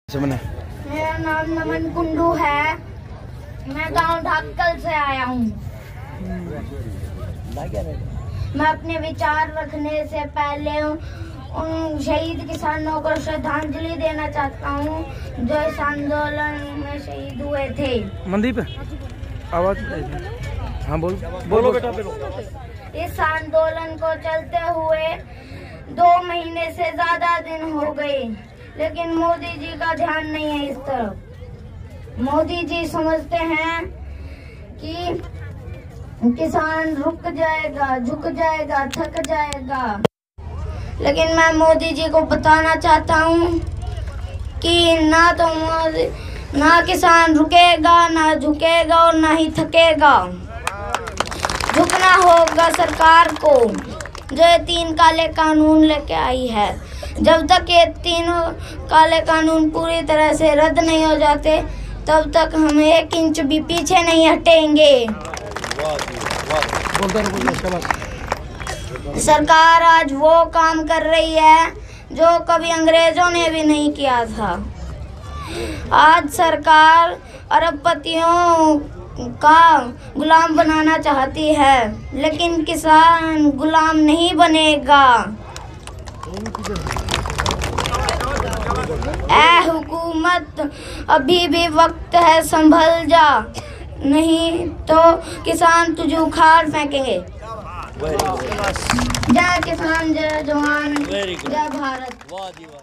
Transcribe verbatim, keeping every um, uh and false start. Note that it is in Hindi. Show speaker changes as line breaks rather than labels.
मेरा नाम नमन कुंडू है। मैं गांव ढाकल से आया हूँ। मैं अपने विचार रखने से पहले उन शहीद किसानों को श्रद्धांजलि देना चाहता हूँ जो इस आंदोलन में शहीद हुए थे।
मनदीप आवाज हाँ बोल बोलो बेटा बोलो।
इस आंदोलन को चलते हुए दो महीने से ज्यादा दिन हो गए, लेकिन मोदी जी का ध्यान नहीं है इस तरफ। मोदी जी समझते हैं कि किसान रुक जाएगा, झुक जाएगा, थक जाएगा, लेकिन मैं मोदी जी को बताना चाहता हूँ कि ना तो ना किसान रुकेगा, ना झुकेगा और ना ही थकेगा। झुकना होगा सरकार को जो ये तीन काले कानून लेके आई है। जब तक ये तीनों काले कानून पूरी तरह से रद्द नहीं हो जाते तब तक हम एक इंच भी पीछे नहीं हटेंगे। सरकार आज वो काम कर रही है जो कभी अंग्रेजों ने भी नहीं किया था। आज सरकार अरबपतियों का गुलाम बनाना चाहती है, लेकिन किसान गुलाम नहीं बनेगा। ऐ हुकूमत अभी भी वक्त है, संभल जा, नहीं तो किसान तुझे उखाड़ फेंकेंगे। जय किसान, जय जवान, जय भारत।